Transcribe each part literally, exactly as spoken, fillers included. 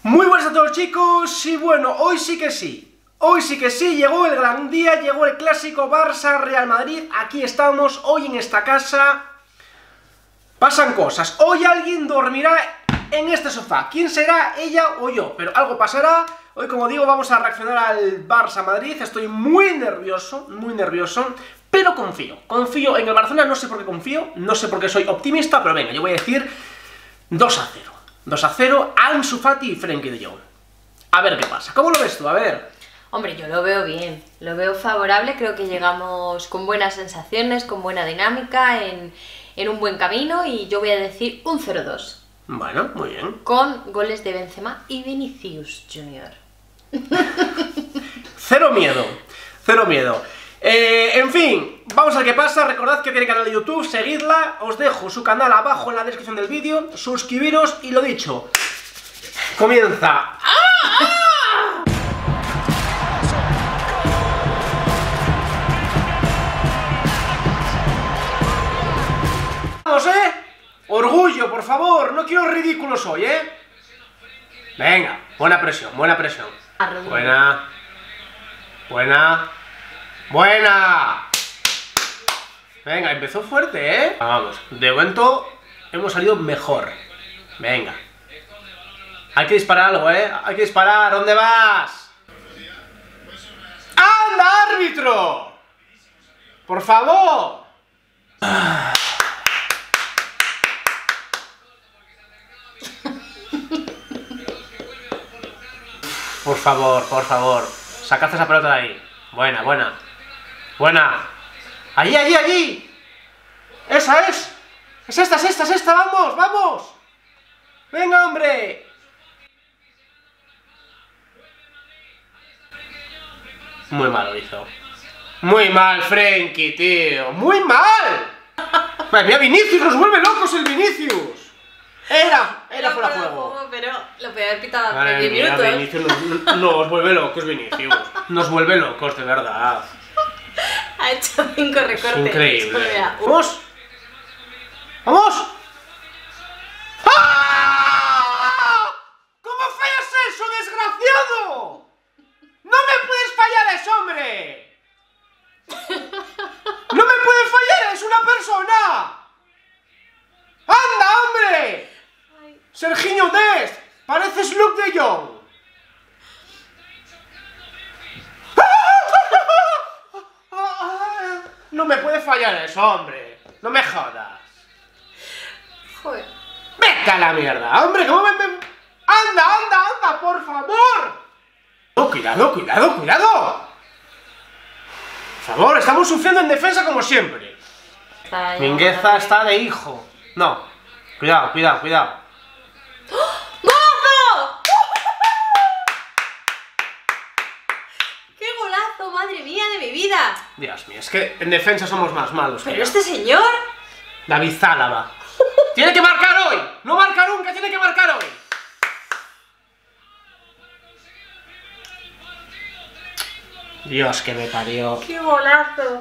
Muy buenas a todos, chicos, y bueno, hoy sí que sí, hoy sí que sí, llegó el gran día, llegó el clásico Barça-Real Madrid, aquí estamos, hoy en esta casa. Pasan cosas, hoy alguien dormirá en este sofá, ¿quién será, ella o yo? Pero algo pasará. Hoy, como digo, vamos a reaccionar al Barça-Madrid, estoy muy nervioso, muy nervioso, pero confío, confío en el Barcelona, no sé por qué confío, no sé por qué soy optimista, pero venga, yo voy a decir dos a cero. dos a cero, Ansu Fati y Frenkie de Jong. A ver qué pasa. ¿Cómo lo ves tú? A ver. Hombre, yo lo veo bien, lo veo favorable, creo que llegamos con buenas sensaciones, con buena dinámica, en, en un buen camino, y yo voy a decir un cero dos. Bueno, muy bien. Con goles de Benzema y Vinicius Junior Cero miedo, cero miedo. Eh, en fin, vamos a ver qué pasa. Recordad que tiene canal de YouTube, seguidla. Os dejo su canal abajo en la descripción del vídeo. Suscribiros y lo dicho, comienza. ¡Ah! ¡Ah! Vamos, ¿eh? Orgullo, por favor. No quiero ridículos hoy, ¿eh? Venga, buena presión, buena presión. Buena. Buena. ¡Buena! Venga, empezó fuerte, ¿eh? Vamos, de momento hemos salido mejor. Venga. Hay que disparar algo, ¿eh? Hay que disparar. ¿Dónde vas? ¡Anda, árbitro! ¡Por favor! Por favor, por favor. Sacad esa pelota de ahí. Buena, buena. Buena. Allí, allí, allí. Esa es. Es esta, es esta, es esta. Vamos, vamos. Venga, hombre. Muy mal lo hizo. Muy mal, Frenkie, tío. Muy mal. Madre mía, Vinicius, nos vuelve locos el Vinicius. Era, era fuera de juego. Pero lo podía haber pitado a Madre tres mía, minutos. Vinicius nos, nos vuelve locos, Vinicius. Nos vuelve locos, de verdad. Ha hecho cinco recortes. Es increíble. Mira, uh. ¡Vamos! ¡Vamos! ¡Ah! ¿Cómo fallas eso, desgraciado? ¡No me puedes fallar eso, hombre! ¡No me puedes fallar, es una persona! ¡Anda, hombre! Ay. Serginho Dest, pareces Luke de Jong. No me puede fallar eso, hombre. No me jodas. Joder. ¡Vete a la mierda! ¡Hombre, cómo me... me... ¡Anda, anda, anda, por favor! ¡Oh, cuidado, cuidado, cuidado! Por favor, estamos sufriendo en defensa como siempre. Está Mingueza está de hijo. No. Cuidado, cuidado, cuidado. ¡Golazo! ¡Qué golazo, madre mía de mi vida! Dios mío, es que en defensa somos más malos. Pero que este señor... David Zálava. ¡Tiene que marcar hoy! ¡No marca nunca! ¡Tiene que marcar hoy! Dios, que me parió. ¡Qué golazo!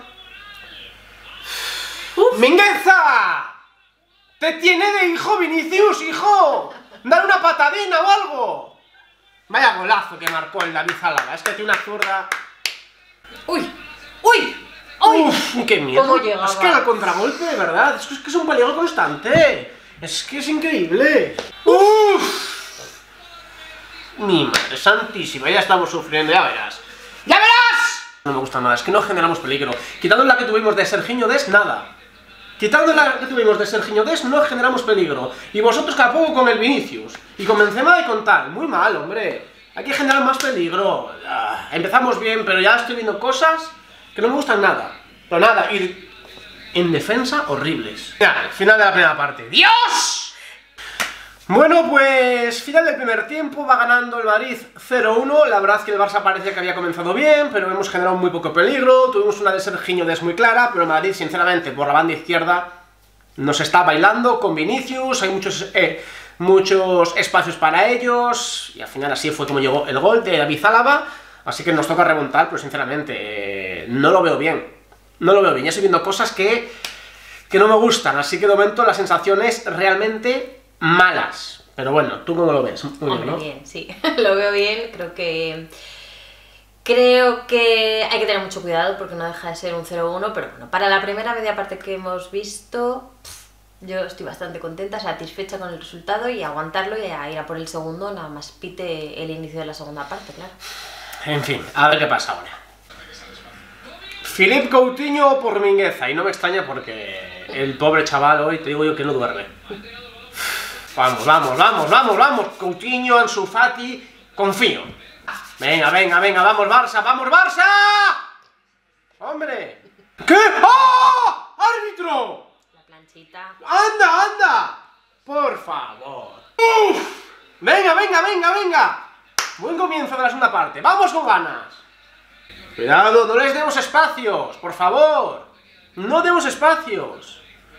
¡Mingueza! ¡Te tiene de hijo, Vinicius, hijo! ¡Dale una patadina o algo! Vaya golazo que marcó el David Zálava. Es que tiene una zurda. ¡Uy! ¡Uy! ¡Uy! ¡Uf! ¡Qué miedo! ¿Cómo llegaba? Es que el contragolpe, de verdad. Es que es, que es un peligro constante. Es que es increíble. ¡Uf! Mi madre santísima. Ya estamos sufriendo, ya verás. ¡Ya verás! No me gusta nada. Es que no generamos peligro. Quitando la que tuvimos de Serginho Dest, nada. Quitando la que tuvimos de Serginho Dest, no generamos peligro. Y vosotros cada poco con el Vinicius. Y con Benzema y con tal. Muy mal, hombre. Hay que generar más peligro. Ah, empezamos bien, pero ya estoy viendo cosas que no me gustan nada. Pero nada, ir en defensa, horribles. Ya, final de la primera parte. ¡Dios! Bueno, pues final del primer tiempo, va ganando el Madrid cero uno. La verdad es que el Barça parecía que había comenzado bien, pero hemos generado muy poco peligro. Tuvimos una de Serginho Dest muy clara, pero el Madrid, sinceramente, por la banda izquierda nos está bailando con Vinicius. Hay muchos, eh, muchos espacios para ellos, y al final así fue como llegó el gol de David Zálava. Así que nos toca remontar, pero sinceramente eh, no lo veo bien. No lo veo bien, ya estoy viendo cosas que, que no me gustan. Así que de momento la sensación es realmente malas. Pero bueno, ¿tú cómo lo ves? Muy Hombre, bien, ¿no? bien, sí, lo veo bien, creo que... Creo que hay que tener mucho cuidado porque no deja de ser un cero uno, pero bueno, para la primera media parte que hemos visto, yo estoy bastante contenta, satisfecha con el resultado y aguantarlo y a ir a por el segundo, nada más pite el inicio de la segunda parte, claro. En fin, a ver qué pasa ahora. Philippe Coutinho por Mingueza, y no me extraña porque el pobre chaval hoy, te digo yo que no duerme. Vamos, vamos, vamos, vamos, vamos, Coutinho, Ansu Fati, confío. Venga, venga, venga, vamos Barça, vamos Barça. Hombre. ¿Qué? ¡Ah! ¡Árbitro! La planchita. ¡Anda, anda! Por favor. ¡Uf! Venga, venga, venga, venga. Buen comienzo de la segunda parte, vamos con ganas. Cuidado, no les demos espacios, por favor. No demos espacios.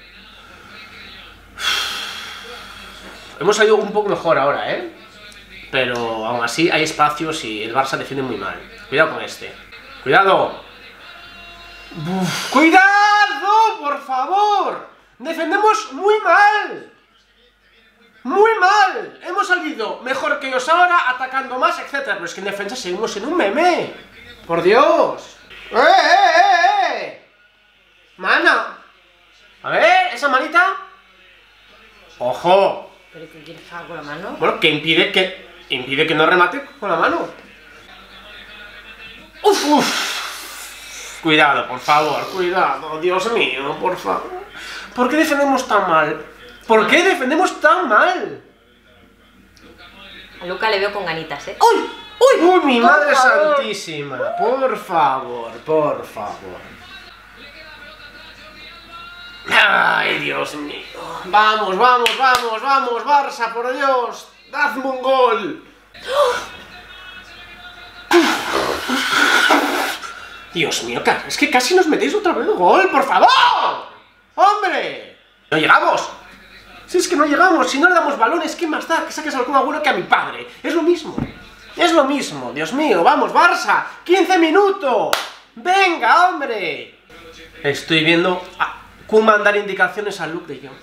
Hemos salido un poco mejor ahora, ¿eh? Pero aún así hay espacios y el Barça defiende muy mal. Cuidado con este. ¡Cuidado! Uf, ¡cuidado! ¡Por favor! ¡Defendemos muy mal! ¡Muy mal! Hemos salido mejor que ellos ahora, atacando más, etcétera. Pero es que en defensa seguimos en un meme. ¡Por Dios! ¡Eh, eh, eh, eh! ¡Mana! A ver, esa manita. ¡Ojo! ¿Pero qué quieres que haga con la mano? Bueno, que impide que... Impide que no remate con la mano. Uf, uf. Cuidado, por favor, cuidado. Dios mío, por favor. ¿Por qué defendemos tan mal? ¿Por qué defendemos tan mal? A Luca le veo con ganitas, ¿eh? ¡Uy! ¡Uy! ¡Uy, mi Por madre favor. santísima! Por favor, por favor. ¡Ay, Dios mío! Vamos, vamos, vamos, vamos, Barça, por Dios. ¡Dadme un gol! Dios mío, es que casi nos metéis otra vez gol, por favor. ¡Hombre! ¡No llegamos! Si es que no llegamos, si no le damos balones, ¿qué más da? Que saques al Kun Agüero que a mi padre. Es lo mismo. Es lo mismo, Dios mío. ¡Vamos, Barça! ¡quince minutos! ¡Venga, hombre! Estoy viendo a Koeman dar indicaciones a Luke de Jong.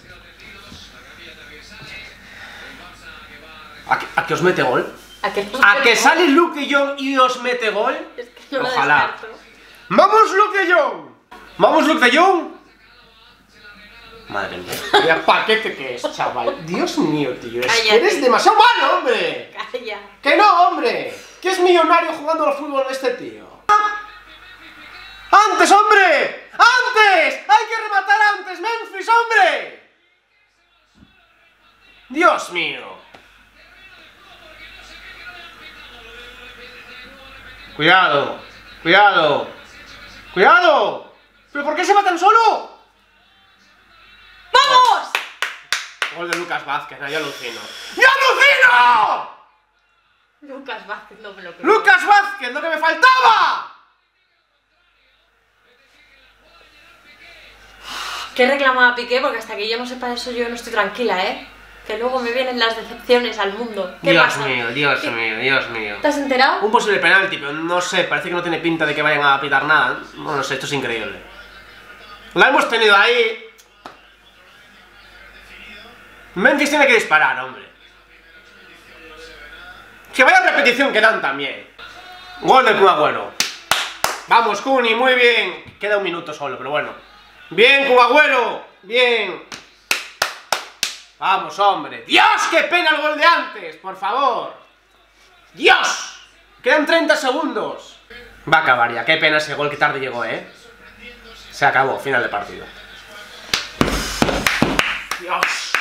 ¿A que, ¿A que os mete gol? ¿A que, ¿A que sale Luke de Jong y os mete gol? Es que no Ojalá. lo descarto. ¡Vamos, Luke de Jong! ¡Vamos, Luke de Jong! Madre mía, vaya paquete que es, chaval. Dios mío, tío, es que Cállate. eres demasiado malo, hombre. Calla. ¡Que no, hombre! ¡Que es millonario jugando al fútbol este tío! ¡Antes, hombre! ¡Antes! ¡Hay que rematar antes, Memphis, hombre! ¡Dios mío! ¡Cuidado! ¡Cuidado! ¡Cuidado! ¿Pero por qué se va tan solo? ¡Vamos! Gol de Lucas Vázquez, no, yo alucino. ¡Yo alucino! Lucas Vázquez, no me lo creo. ¡Lucas Vázquez, lo que me faltaba! ¿Qué reclamaba Piqué? Porque hasta que yo no sepa eso yo no estoy tranquila, ¿eh? Que luego me vienen las decepciones al mundo. ¿Qué Dios pasa? mío, Dios ¿Qué- mío, Dios mío. ¿Te has enterado? Un posible penalti, pero no sé, parece que no tiene pinta de que vayan a pitar nada. No lo sé, esto es increíble. La hemos tenido ahí. Memphis tiene que disparar, hombre. Que vaya repetición que dan también. Gol del Kun Agüero. Vamos, Kuni, muy bien. Queda un minuto solo, pero bueno. Bien, Kun Agüero. Bien. Vamos, hombre. ¡Dios, qué pena el gol de antes! Por favor. ¡Dios! Quedan treinta segundos. Va a acabar ya. Qué pena ese gol que tarde llegó, ¿eh? Se acabó. Final de partido. Dios.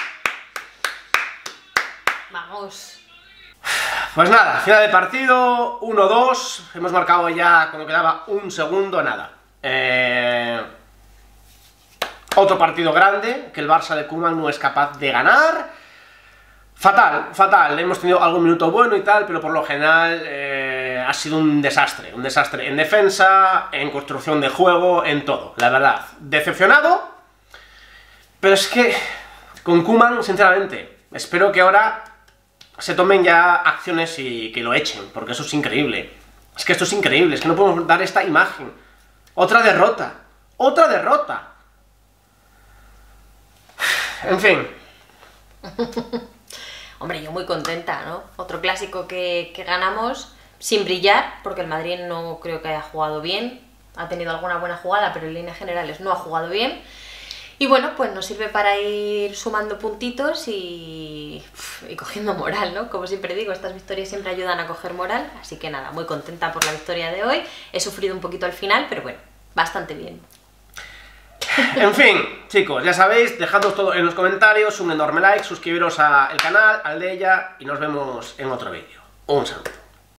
Vamos. Pues nada, final de partido. uno dos. Hemos marcado ya cuando quedaba un segundo. Nada. Eh... Otro partido grande que el Barça de Koeman no es capaz de ganar. Fatal, fatal. Hemos tenido algún minuto bueno y tal, pero por lo general eh, ha sido un desastre. Un desastre en defensa, en construcción de juego, en todo. La verdad, decepcionado. Pero es que con Koeman, sinceramente, espero que ahora se tomen ya acciones y que lo echen, porque eso es increíble. Es que esto es increíble, es que no podemos dar esta imagen. Otra derrota. Otra derrota. En fin. Hombre, yo muy contenta, ¿no? Otro clásico que, que ganamos sin brillar, porque el Madrid no creo que haya jugado bien, ha tenido alguna buena jugada, pero en líneas generales no ha jugado bien. Y bueno, pues nos sirve para ir sumando puntitos y, y cogiendo moral, ¿no? Como siempre digo, estas victorias siempre ayudan a coger moral, así que nada, muy contenta por la victoria de hoy. He sufrido un poquito al final, pero bueno, bastante bien. En fin, chicos, ya sabéis, dejadnos todo en los comentarios, un enorme like, suscribiros al canal, al de ella, y nos vemos en otro vídeo. Un saludo.